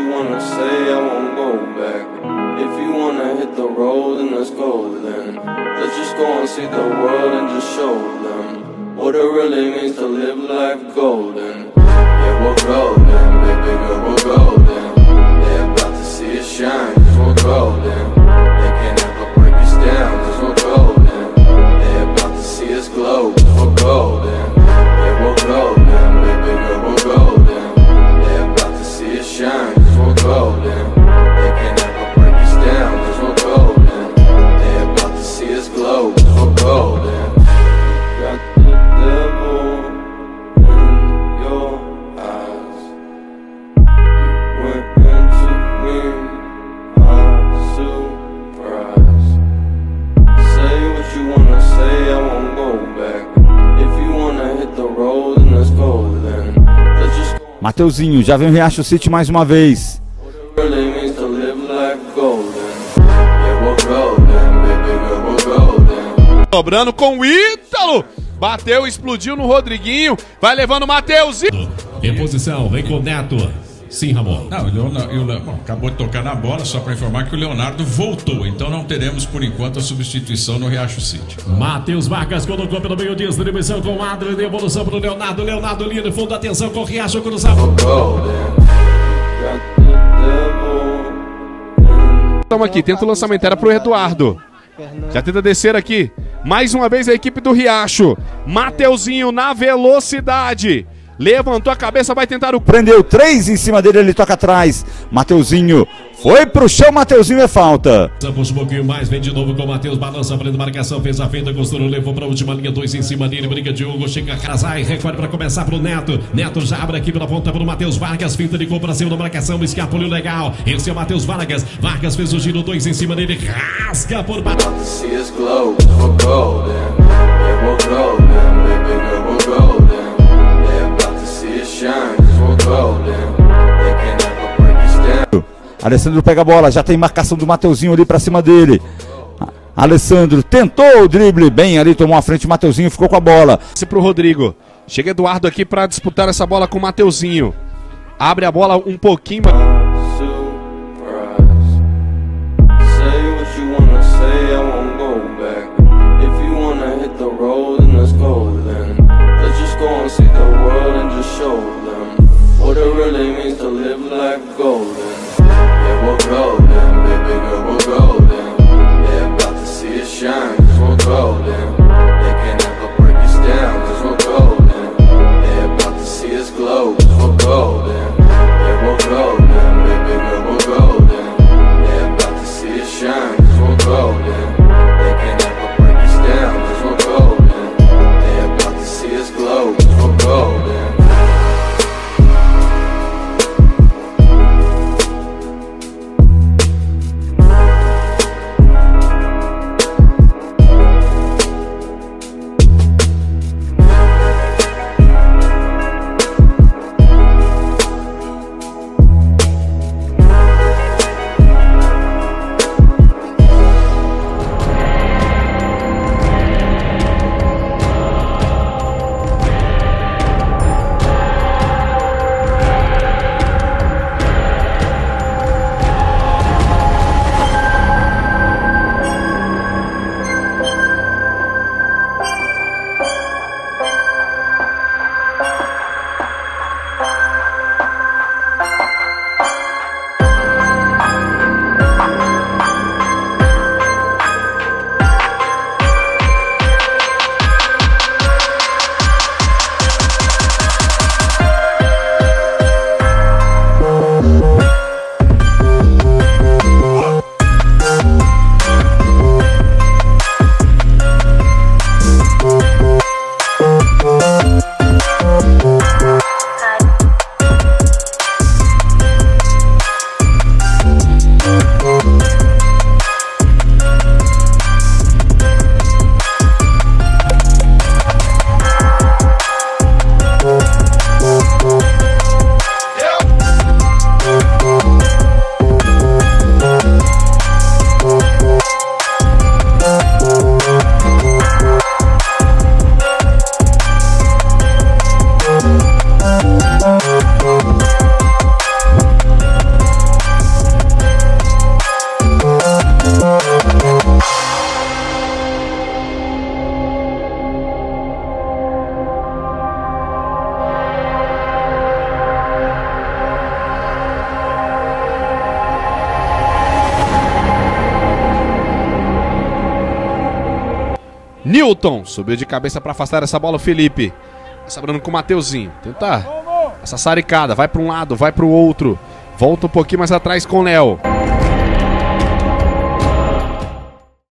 you wanna say, I won't go back. If you wanna hit the road, then let's go then. Let's just go and see the world and just show them what it really means to live life golden. Yeah, we're golden, baby girl, we're golden. They're about to see us shine, cause we're golden. They can't ever break us down, cause we're golden. They're about to see us glow, cause we're golden. Yeah, we're golden, baby girl, we're golden. They're about to see us shine, cause we're golden. They can't ever break us down, cause we're golden. They're about to see us glow, cause we're golden. Got the devil in your eyes. Went into me, I'm surprised. Say what you wanna say, I won't go back. If you wanna hit the road, then let's go then. Let's just go. Mateuzinho já vem o Riacho City mais uma vez. Really means to live like golden. Yeah, we're golden, baby girl, we're golden. Sobrando com o Ítalo. Bateu, explodiu no Rodriguinho. Vai levando o Mateuzinho. Reposição, vem com o Neto. Sim, Ramon. Não, bom, acabou de tocar na bola, só para informar que o Leonardo voltou. Então não teremos, por enquanto, a substituição no Riacho City. Matheus Vargas colocou pelo meio de distribuição com o Adler. Devolução para o Leonardo. Leonardo linha de fundo, atenção com o Riacho cruzado. We're golden. Got the devil. Estamos aqui, tenta o lançamento, era pro Eduardo. Já tenta descer aqui. Mais uma vez a equipe do Riacho. Mateuzinho na velocidade. Levantou a cabeça, vai tentar o... Prendeu 3 em cima dele, ele toca atrás. Mateuzinho foi pro chão, Mateuzinho é falta. Puxa um pouquinho mais, vem de novo com o Matheus. Balança para a marcação, fez a feita, costurou, levou para a última linha. 2 em cima dele, briga de Hugo, chega a Krasai, recolhe para começar pro Neto. Neto já abre aqui pela ponta pro Matheus Vargas. Finta de compra, cima da marcação, escapuliu legal. Esse é o Matheus Vargas. Vargas fez o giro, 2 em cima dele, rasga por baixo. About to see us glow, cause we're golden. Yeah, we're golden, baby girl, we're golden. They're about to see us shine, cause we're golden. They can't ever break us down. Alessandro pega a bola, já tem marcação do Mateuzinho ali pra cima dele. Alessandro tentou o drible, bem ali, tomou a frente, o Mateuzinho ficou com a bola. Pro Rodrigo. Chega Eduardo aqui para disputar essa bola com o Mateuzinho. Abre a bola um pouquinho. Surprise. Say what you wanna say, I won't go back. If you wanna hit the road, then let's go then. Let's just go and see the world and just show them what it really means to live like golden. Yeah, we're golden, baby girl, we're golden. They're about to see us shine, cause we're golden. They can't ever break us down, cause we're golden. They're about to see us glow, cause we're golden. Yeah, we're golden, baby girl, we're golden. They're about to see us shine, cause we're golden. They can't ever break us down, cause we're golden. They're about to see us glow, cause we're golden. Hilton. Subiu de cabeça para afastar essa bola o Felipe. Sobrando com o Mateuzinho. Tenta essa saricada. Vai para um lado, vai para o outro. Volta um pouquinho mais atrás com o Léo.